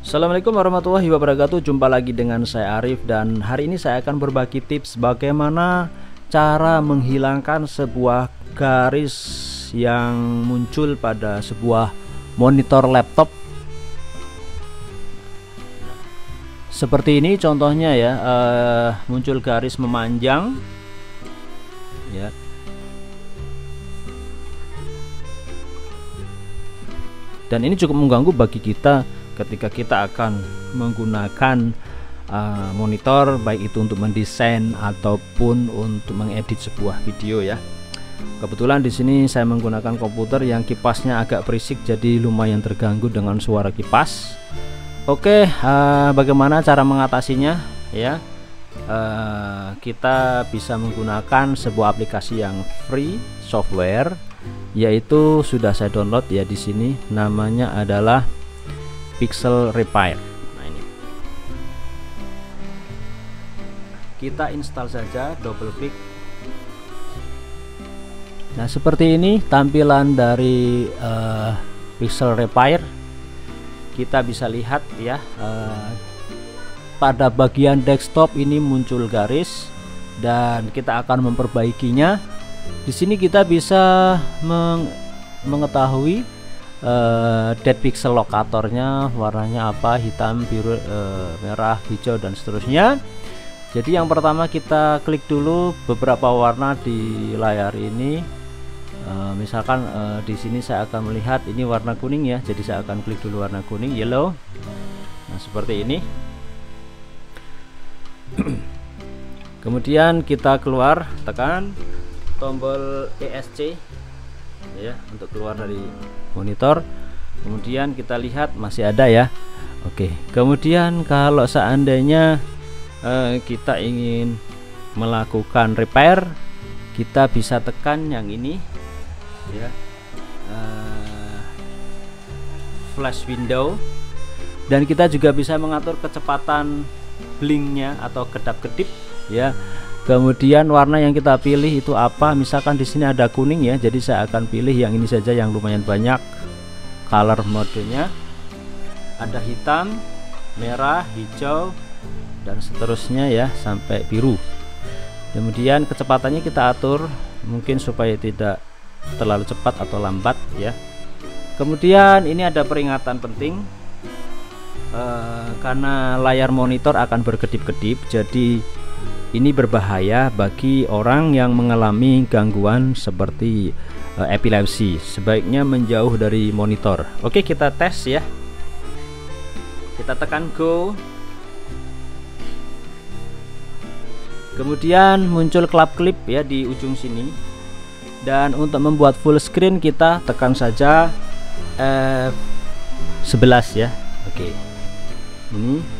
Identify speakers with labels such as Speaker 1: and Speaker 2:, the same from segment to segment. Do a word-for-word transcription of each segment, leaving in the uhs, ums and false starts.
Speaker 1: Assalamualaikum warahmatullahi wabarakatuh. Jumpa lagi dengan saya Arif, dan hari ini saya akan berbagi tips bagaimana cara menghilangkan sebuah garis yang muncul pada sebuah monitor laptop. Seperti ini contohnya ya, uh, muncul garis memanjang ya. Dan ini cukup mengganggu bagi kita ketika kita akan menggunakan uh, monitor, baik itu untuk mendesain ataupun untuk mengedit sebuah video ya. Kebetulan di sini saya menggunakan komputer yang kipasnya agak berisik, jadi lumayan terganggu dengan suara kipas. Oke, uh, bagaimana cara mengatasinya ya? Uh, kita bisa menggunakan sebuah aplikasi yang free software, yaitu sudah saya download ya di sini. Namanya adalah Pixel Repair. Nah, ini kita install saja, double klik. Nah, seperti ini tampilan dari uh, Pixel Repair. Kita bisa lihat ya, uh, pada bagian desktop ini muncul garis dan kita akan memperbaikinya. Di sini kita bisa meng mengetahui Uh, dead pixel lokatornya, warnanya apa, hitam, biru, uh, merah, hijau, dan seterusnya. Jadi yang pertama kita klik dulu beberapa warna di layar ini. Uh, misalkan uh, di sini saya akan melihat ini warna kuning ya, jadi saya akan klik dulu warna kuning, yellow. Nah, seperti ini. Kemudian kita keluar, tekan tombol E S C ya untuk keluar dari monitor. Kemudian kita lihat masih ada ya. Oke, kemudian kalau seandainya eh, kita ingin melakukan repair, kita bisa tekan yang ini ya, eh, flash window, dan kita juga bisa mengatur kecepatan blinknya atau kedap-kedip ya. Kemudian warna yang kita pilih itu apa? Misalkan di sini ada kuning ya, jadi saya akan pilih yang ini saja yang lumayan banyak color modenya. Ada hitam, merah, hijau, dan seterusnya ya sampai biru. Kemudian kecepatannya kita atur mungkin supaya tidak terlalu cepat atau lambat ya. Kemudian ini ada peringatan penting, uh, karena layar monitor akan berkedip-kedip, jadi ini berbahaya bagi orang yang mengalami gangguan seperti uh, epilepsi. Sebaiknya menjauh dari monitor. Oke, kita tes ya. Kita tekan go. Kemudian muncul klap-klip ya di ujung sini. Dan untuk membuat full screen kita tekan saja F sebelas ya. Oke. Ini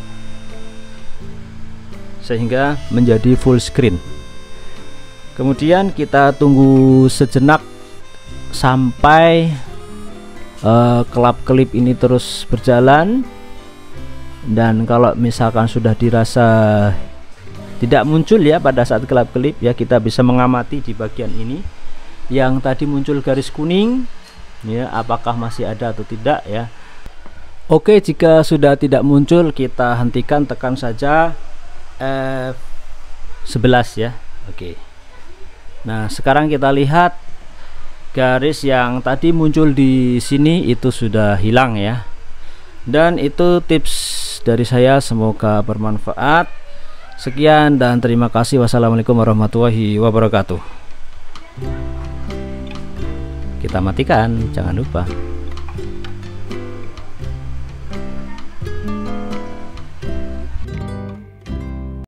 Speaker 1: sehingga menjadi full screen. Kemudian kita tunggu sejenak sampai uh, kelap-kelip ini terus berjalan, dan kalau misalkan sudah dirasa tidak muncul ya pada saat kelap-kelip ya, kita bisa mengamati di bagian ini yang tadi muncul garis kuning ya, apakah masih ada atau tidak ya. Oke, jika sudah tidak muncul kita hentikan, tekan saja F sebelas ya. Oke. Nah, sekarang kita lihat garis yang tadi muncul di sini itu sudah hilang ya. Dan itu tips dari saya, semoga bermanfaat. Sekian dan terima kasih. Wassalamualaikum warahmatullahi wabarakatuh. Kita matikan, jangan lupa.